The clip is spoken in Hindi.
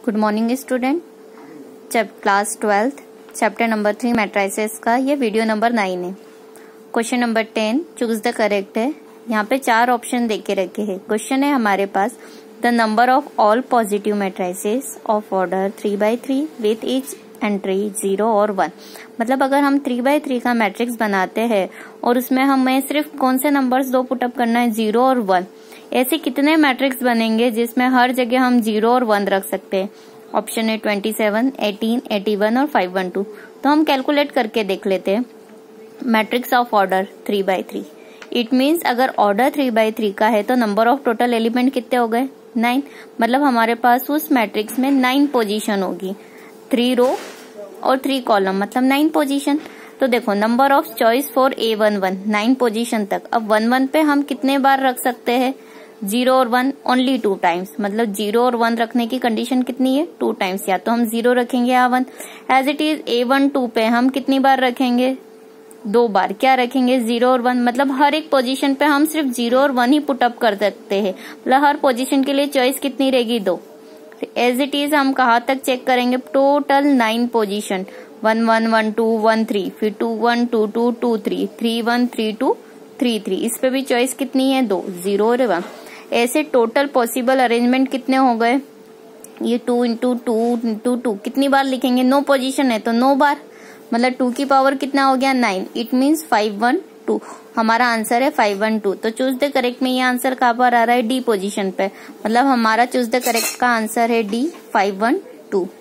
Good morning student. Class 12th chapter number 3 matrices का ये वीडियो नंबर 9 है। Question number 10 choose the correct है। यहाँ पे 4 ऑप्शन देके रखे हैं। क्वेश्चन है हमारे पास the number of all positive matrices of order 3x3 with each entry 0 और 1। मतलब अगर हम 3x3 का मैट्रिक्स बनाते हैं और उसमें हमें सिर्फ कौन से नंबर्स दो पुटअप करना है, 0 और 1। ऐसे कितने मैट्रिक्स बनेंगे जिसमें हर जगह हम 0 और 1 रख सकते हैं। ऑप्शन है 27, 18, 81 और 512। तो हम कैलकुलेट करके देख लेते हैं। Matrix of order 3x3, it means अगर ऑर्डर 3x3 का है तो नंबर ऑफ टोटल एलिमेंट कितने हो गए, 9। मतलब हमारे पास उस मैट्रिक्स में 9 पोजीशन होगी, 3 रो और 3 कॉलम, मतलब 9 पोजीशन। तो देखो number of choice for A11 9 position तक। अब 1 पे हम कितने बार रख सकते हैं, 0 और 1 ओनली 2 टाइम्स। मतलब 0 और 1 रखने की कंडीशन कितनी है, 2 टाइम्स। या तो हम 0 रखेंगे या 1। एज इट इज A12 पे हम कितनी बार रखेंगे, 2 बार। क्या रखेंगे, 0 और 1। मतलब हर एक पोजीशन पे हम सिर्फ 0 और 1 ही पुटअप कर सकते हैं। मतलब हर पोजीशन के लिए चॉइस कितनी रहेगी, 2। एज इट इज हम कहाँ तक चेक करेंगे, टोटल 9 पोजीशन, 1 1 1 2 1 3, फिर 2 1 2 2 2 3 3 1 3 2 3 3। इस पे भी चॉइस कितनी है, 2, 0 और 1। ऐसे टोटल पॉसिबल अरेंजमेंट कितने हो गए, ये 2 इंटू 2 इंटू 2 कितनी बार लिखेंगे, 9 पोजीशन है तो 9 बार। मतलब 2 की पावर कितना हो गया, 9। It means 512। हमारा आंसर है 512। तो चूज द करेक्ट में ये आंसर कहाँ पर आ रहा है, डी पोजीशन पे। मतलब हमारा चूज द करेक्ट का आंसर है डी, 512।